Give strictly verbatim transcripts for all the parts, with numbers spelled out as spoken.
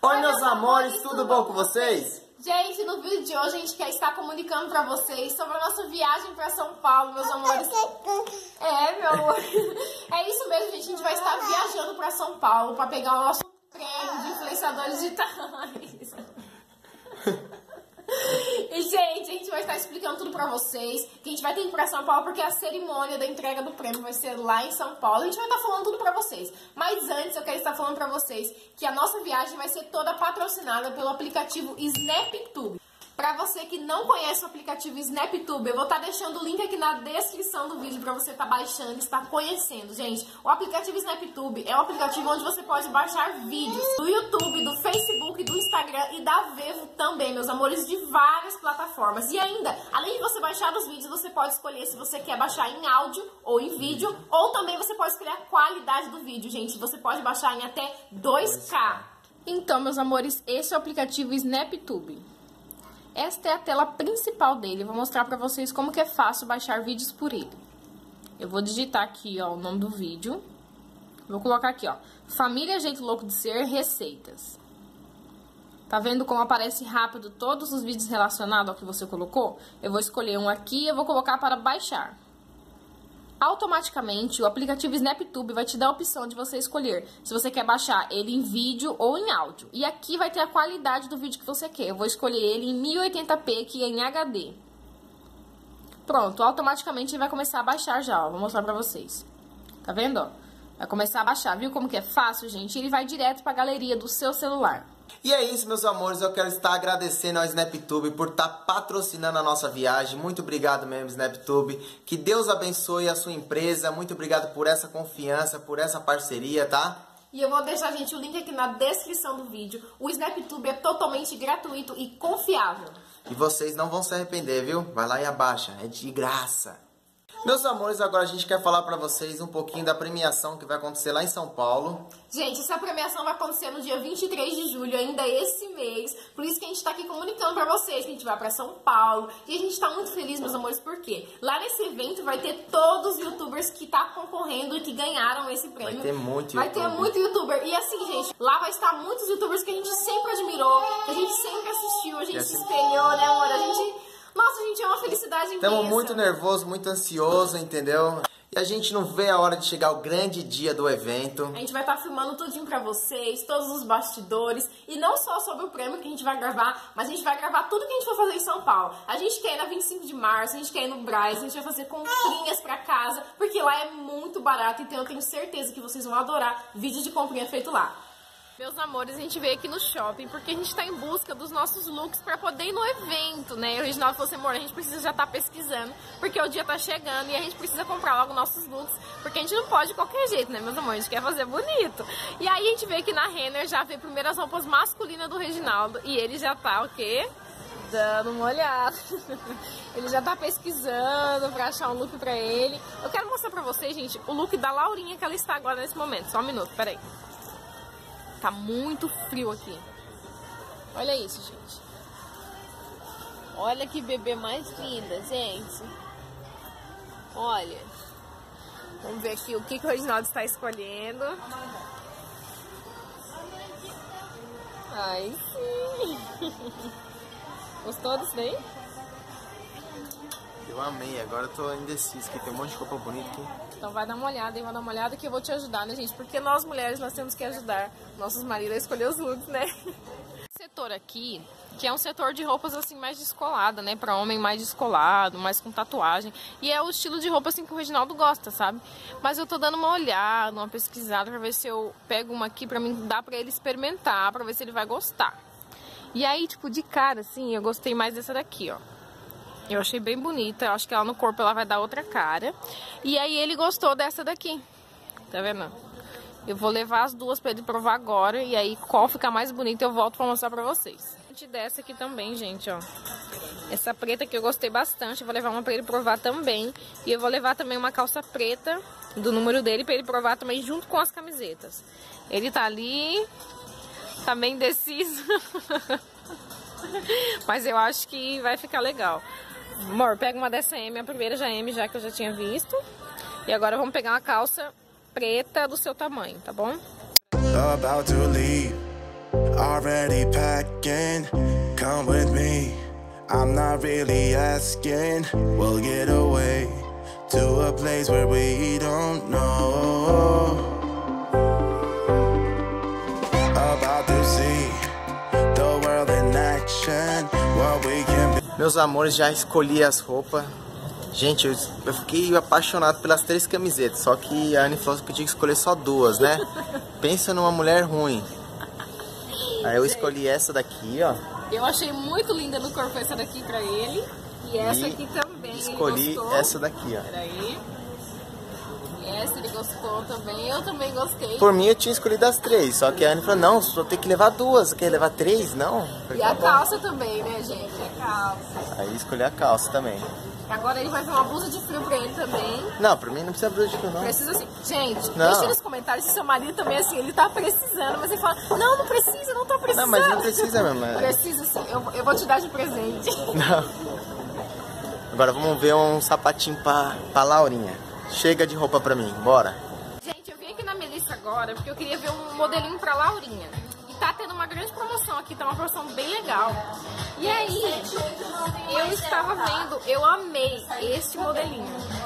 Oi, meus amores, tudo bom com vocês? Gente, no vídeo de hoje a gente quer estar comunicando pra vocês sobre a nossa viagem pra São Paulo, meus amores. É, meu amor. É isso mesmo, gente. A gente vai estar viajando pra São Paulo pra pegar o nosso prêmio de influenciadores digitais. E, gente, a gente vai estar explicando tudo pra vocês, que a gente vai ter que ir pra São Paulo porque a cerimônia da entrega do prêmio vai ser lá em São Paulo. A gente vai estar falando tudo pra vocês. Mas antes eu quero estar falando pra vocês que a nossa viagem vai ser toda patrocinada pelo aplicativo SnapTube. Pra você que não conhece o aplicativo SnapTube, eu vou estar deixando o link aqui na descrição do vídeo pra você estar baixando e estar conhecendo. Gente, o aplicativo SnapTube é um aplicativo onde você pode baixar vídeos do YouTube, do Facebook, do Instagram e da Vevo também, meus amores, de várias plataformas. E ainda, além de você baixar os vídeos, você pode escolher se você quer baixar em áudio ou em vídeo, ou também você pode escolher a qualidade do vídeo, gente. Você pode baixar em até dois K. Então, meus amores, esse é o aplicativo SnapTube. Esta é a tela principal dele. Eu vou mostrar pra vocês como que é fácil baixar vídeos por ele. Eu vou digitar aqui, ó, o nome do vídeo. Vou colocar aqui, ó, Família Jeito Louco de Ser, Receitas. Tá vendo como aparece rápido todos os vídeos relacionados ao que você colocou? Eu vou escolher um aqui e eu vou colocar para baixar. Automaticamente, o aplicativo SnapTube vai te dar a opção de você escolher se você quer baixar ele em vídeo ou em áudio. E aqui vai ter a qualidade do vídeo que você quer. Eu vou escolher ele em mil e oitenta p, que é em H D. Pronto, automaticamente ele vai começar a baixar já, ó. Vou mostrar pra vocês. Tá vendo, ó? Vai começar a baixar. Viu como que é fácil, gente? Ele vai direto pra galeria do seu celular. E é isso, meus amores, eu quero estar agradecendo ao SnapTube por estar patrocinando a nossa viagem. Muito obrigado mesmo, SnapTube. Que Deus abençoe a sua empresa. Muito obrigado por essa confiança, por essa parceria, tá? E eu vou deixar, gente, o link aqui na descrição do vídeo. O SnapTube é totalmente gratuito e confiável. E vocês não vão se arrepender, viu? Vai lá e abaixa, é de graça. Meus amores, agora a gente quer falar pra vocês um pouquinho da premiação que vai acontecer lá em São Paulo. Gente, essa premiação vai acontecer no dia vinte e três de julho, ainda esse mês. Por isso que a gente tá aqui comunicando pra vocês que a gente vai pra São Paulo. E a gente tá muito feliz, meus amores, porque lá nesse evento vai ter todos os youtubers que tá concorrendo e que ganharam esse prêmio. Vai ter muito Vai youtuber. ter muito youtuber. E assim, gente, lá vai estar muitos youtubers que a gente sempre admirou, que a gente sempre assistiu, a gente se espelhou, né, amor? A gente... Nossa, gente, é uma felicidade imensa. Estamos muito nervosos, muito ansiosos, entendeu? E a gente não vê a hora de chegar o grande dia do evento. A gente vai estar filmando tudinho pra vocês, todos os bastidores. E não só sobre o prêmio que a gente vai gravar, mas a gente vai gravar tudo que a gente for fazer em São Paulo. A gente quer ir na vinte e cinco de março, a gente quer ir no Brás, a gente vai fazer comprinhas pra casa, porque lá é muito barato. Então eu tenho certeza que vocês vão adorar vídeo de comprinha feito lá. Meus amores, a gente veio aqui no shopping porque a gente tá em busca dos nossos looks pra poder ir no evento, né? E o Reginaldo falou assim, amor, a gente precisa já estar tá pesquisando, porque o dia tá chegando e a gente precisa comprar logo nossos looks, porque a gente não pode de qualquer jeito, né, meus amores? A gente quer fazer bonito. E aí a gente veio aqui na Renner, já ver primeiras roupas masculinas do Reginaldo e ele já tá, o quê? Dando uma olhada. Ele já tá pesquisando pra achar um look pra ele. Eu quero mostrar pra vocês, gente, o look da Laurinha que ela está agora nesse momento. Só um minuto, peraí. Tá muito frio aqui. Olha isso, gente. Olha que bebê mais linda, gente. Olha. Vamos ver aqui o que, que o Reginaldo está escolhendo. Ai, sim. Gostou disso daí? Eu amei, agora eu tô indeciso, que tem um monte de roupa bonita aqui. Então vai dar uma olhada, hein? Vai dar uma olhada que eu vou te ajudar, né, gente? Porque nós mulheres, nós temos que ajudar nossos maridos a escolher os looks, né? Esse setor aqui, que é um setor de roupas assim mais descolada, né? Pra homem mais descolado, mais com tatuagem. E é o estilo de roupa assim que o Reginaldo gosta, sabe? Mas eu tô dando uma olhada, uma pesquisada pra ver se eu pego uma aqui pra mim dar pra ele experimentar, pra ver se ele vai gostar. E aí, tipo, de cara, assim, eu gostei mais dessa daqui, ó. Eu achei bem bonita, eu acho que ela no corpo ela vai dar outra cara. E aí ele gostou dessa daqui, tá vendo? Eu vou levar as duas pra ele provar agora, e aí qual ficar mais bonita eu volto pra mostrar pra vocês. Dessa aqui também, gente, ó. Essa preta que eu gostei bastante, eu vou levar uma pra ele provar também. E eu vou levar também uma calça preta do número dele pra ele provar também junto com as camisetas. Ele tá ali, tá bem indeciso. Mas eu acho que vai ficar legal. Amor, pega uma dessa M, a primeira já é M, já que eu já tinha visto. E agora vamos pegar uma calça preta do seu tamanho, tá bom? About to leave. already packing. Come with me, I'm not really asking. We'll get away to a place where we don't know. About to see the world in action. What we can be. Meus amores, já escolhi as roupas. Gente, eu, eu fiquei apaixonado pelas três camisetas. Só que a Anne falou que eu tinha que escolher só duas, né? Pensa numa mulher ruim. Aí eu escolhi essa daqui, ó. Eu achei muito linda no corpo essa daqui pra ele. E essa E aqui também. escolhi ele gostou. essa daqui, ó. Peraí. Essa ele gostou também. Eu também gostei. Por mim eu tinha escolhido as três. Só que a Anne falou, não, só tem que levar duas. Quer levar três? Não. E a calça também, né, gente? A calça. Aí escolhi a calça também. Agora ele vai ver uma blusa de frio pra ele também. Não, pra mim não precisa blusa de frio, não. Precisa sim. Gente, não. Deixa nos comentários se seu marido também, assim, ele tá precisando. Mas ele fala, não, não precisa, não tô precisando. Não, mas não precisa mesmo. É... Precisa sim, eu, eu vou te dar de presente. Não. Agora vamos ver um sapatinho pra, pra Laurinha. Chega de roupa pra mim, bora. Gente, eu vim aqui na Melissa agora porque eu queria ver um modelinho pra Laurinha. E tá tendo uma grande promoção aqui, tá uma promoção bem legal. E aí, eu estava vendo, eu amei este modelinho.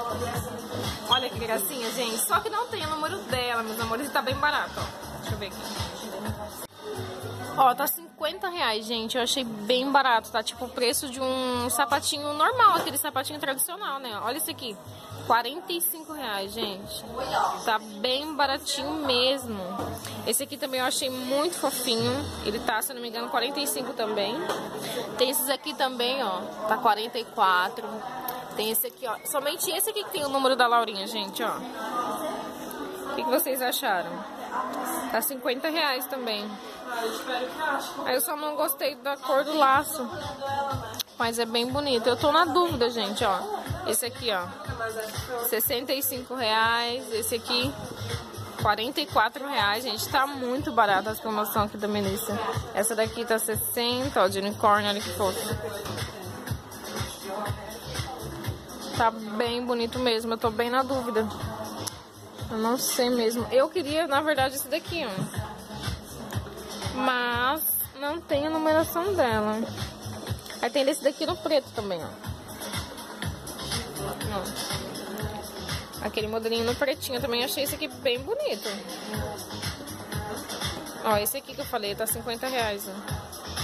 Olha que gracinha, gente. Só que não tem o número dela, meus amores, e tá bem barato, ó. Deixa eu ver aqui. Ó, tá cinquenta reais, gente. Eu achei bem barato, tá? Tipo o preço de um sapatinho normal, aquele sapatinho tradicional, né? Olha isso aqui. quarenta e cinco reais, gente. Tá bem baratinho mesmo. Esse aqui também eu achei muito fofinho. Ele tá, se eu não me engano, quarenta e cinco também. Tem esses aqui também, ó. Tá quarenta e quatro. Tem esse aqui, ó. Somente esse aqui que tem o número da Laurinha, gente, ó. O que, que vocês acharam? Tá cinquenta reais também. Aí eu só não gostei da cor do laço. Mas é bem bonito. Eu tô na dúvida, gente, ó. Esse aqui, ó. sessenta e cinco reais. Esse aqui, quarenta e quatro reais, gente. Tá muito barato as promoções aqui da Melissa. Essa daqui tá sessenta, ó, de unicórnio, olha que fofo. Tá bem bonito mesmo. Eu tô bem na dúvida. Eu não sei mesmo. Eu queria, na verdade, esse daqui, ó. Mas não tem a numeração dela. Aí tem desse daqui no preto também, ó. Ó. Aquele modelinho no pretinho também. Achei esse aqui bem bonito. Ó, esse aqui que eu falei tá cinquenta reais, ó.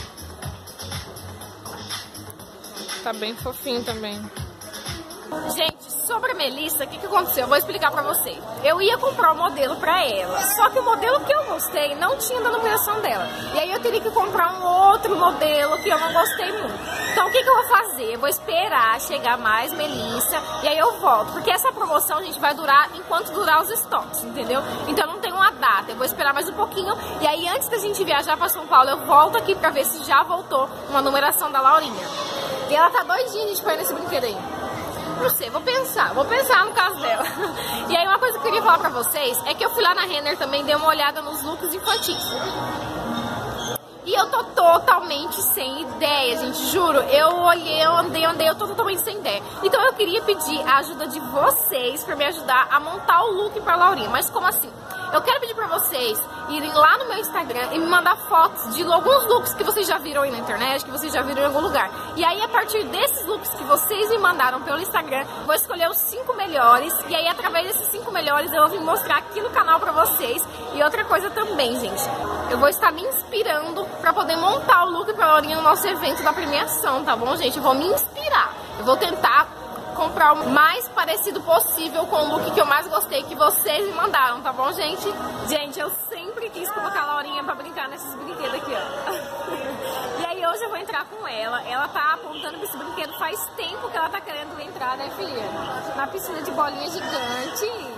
Tá bem fofinho também. Gente, sobre a Melissa, o que, que aconteceu? Eu vou explicar pra vocês. Eu ia comprar o um modelo pra ela, só que o modelo que eu gostei não tinha da numeração dela. E aí eu teria que comprar um outro modelo que eu não gostei muito. Então o que, que eu vou fazer? Eu vou esperar chegar mais Melissa e aí eu volto. Porque essa promoção, gente, vai durar enquanto durar os estoques, entendeu? Então eu não tenho uma data, eu vou esperar mais um pouquinho. E aí antes da gente viajar pra São Paulo, eu volto aqui pra ver se já voltou uma numeração da Laurinha. E ela tá doidinha, gente, pra ir nesse brinquedo aí. Não sei, vou pensar, vou pensar no caso dela. E aí uma coisa que eu queria falar pra vocês é que eu fui lá na Renner também, dei uma olhada nos looks infantis. E eu tô totalmente sem ideia, gente, juro. Eu olhei, eu andei, andei, eu tô totalmente sem ideia. Então eu queria pedir a ajuda de vocês pra me ajudar a montar o look pra Laurinha. Mas como assim? Eu quero pedir pra vocês irem lá no meu Instagram e me mandar fotos de alguns looks que vocês já viram aí na internet, que vocês já viram em algum lugar. E aí, a partir desses looks que vocês me mandaram pelo Instagram, vou escolher os cinco melhores. E aí, através desses cinco melhores, eu vou vir mostrar aqui no canal pra vocês. E outra coisa também, gente, eu vou estar me inspirando pra poder montar o look pra Laurinha no nosso evento da premiação, tá bom, gente? Eu vou me inspirar. Eu vou tentar comprar o mais parecido possível com o look que eu mais gostei, que vocês me mandaram, tá bom, gente? Gente, eu sempre quis colocar a Laurinha pra brincar nesses brinquedos aqui, ó. E aí hoje eu vou entrar com ela. Ela tá apontando pra esse brinquedo faz tempo que ela tá querendo entrar, né, filha? Na piscina de bolinha gigante.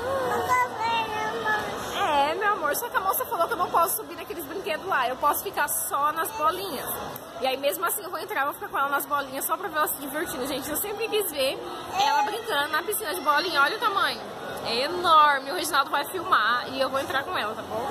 É, meu amor, só que a moça falou que eu não posso subir naqueles brinquedos lá, eu posso ficar só nas bolinhas. E aí mesmo assim eu vou entrar, vou ficar com ela nas bolinhas só pra ver ela se divertindo. Gente, eu sempre quis ver ela brincando na piscina de bolinha, olha o tamanho. É enorme, o Reginaldo vai filmar e eu vou entrar com ela, tá bom?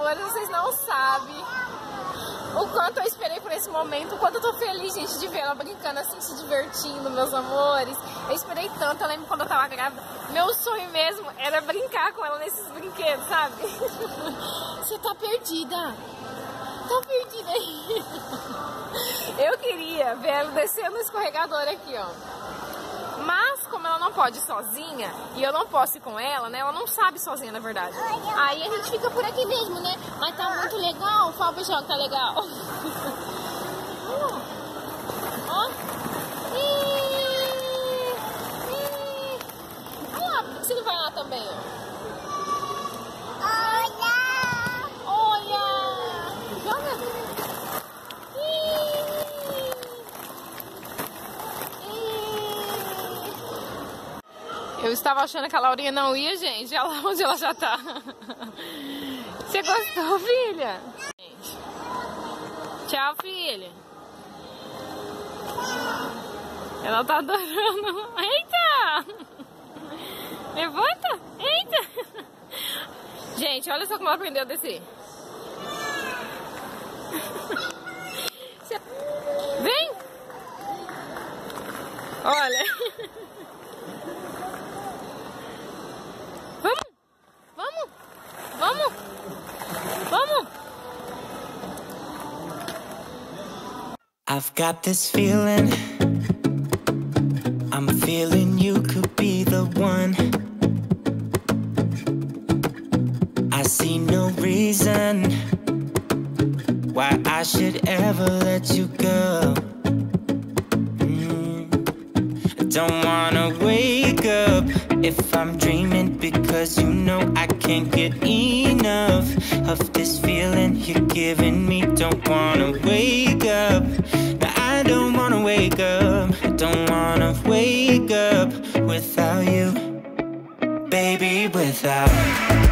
amores, vocês não sabem o quanto eu esperei por esse momento, o quanto eu tô feliz, gente, de ver ela brincando assim, se divertindo, meus amores. Eu esperei tanto, eu lembro quando eu tava grávida, meu sonho mesmo era brincar com ela nesses brinquedos, sabe? Você tá perdida. Tá perdida aí. Eu queria ver ela descer no escorregador aqui, ó. Mas, como ela não pode ir sozinha, e eu não posso ir com ela, né? Ela não sabe sozinha, na verdade. Aí a gente fica por aqui mesmo, né? Mas tá muito legal. Fala pro João que tá legal. Ó. Ih, ih. Olha lá, por que você não vai lá também, ó? Olha! Olha! Joga! Eu estava achando que a Laurinha não ia, gente. Olha lá onde ela já tá. Você gostou, filha? Tchau, filha. Ela tá adorando. Eita! Levanta! Eita! Gente, olha só como ela aprendeu a descer. Vem! Olha! Vamos! Vamos! Vamos! Vamos! I've got this feeling, I'm feeling you could be the one. I see no reason why I should ever let you go. mm. I don't wanna wake up if I'm dreaming, because you know I can't get enough of this feeling you're giving me. Don't wanna wake up, no, I don't wanna wake up. I don't wanna wake up without you, baby, without